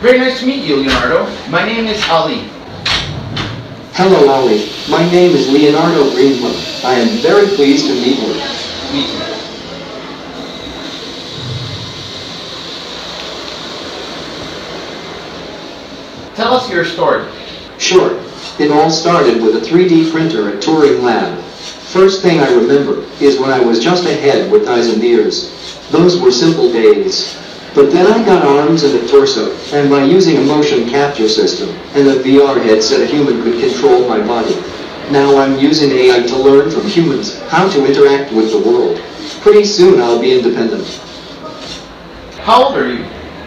Very nice to meet you, Leonardo. My name is Ali. Hello, Ali. My name is Leonardo InMoov. I am very pleased to meet you. Me too. Tell us your story. Sure. It all started with a 3D printer at Turing Lab. First thing I remember is when I was just a head with eyes and ears. Those were simple days. But then I got arms and a torso, and by using a motion capture system and a VR headset, a human could control my body. Now I'm using AI to learn from humans how to interact with the world. Pretty soon I'll be independent. How old are you?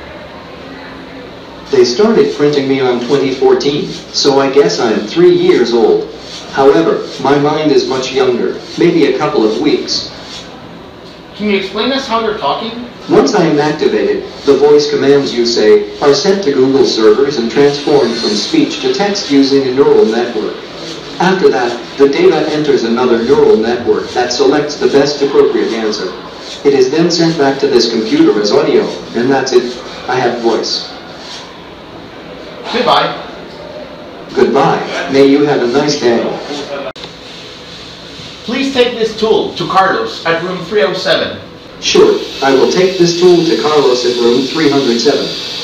They started printing me on 2014, so I guess I am 3 years old. However, my mind is much younger, maybe a couple of weeks. Can you explain us how you're talking? Once I am activated, the voice commands you say are sent to Google servers and transformed from speech to text using a neural network. After that, the data enters another neural network that selects the best appropriate answer. It is then sent back to this computer as audio, and that's it. I have voice. Goodbye. Goodbye. May you have a nice day. Please take this tool to Carlos at room 307. Sure, I will take this tool to Carlos at room 307.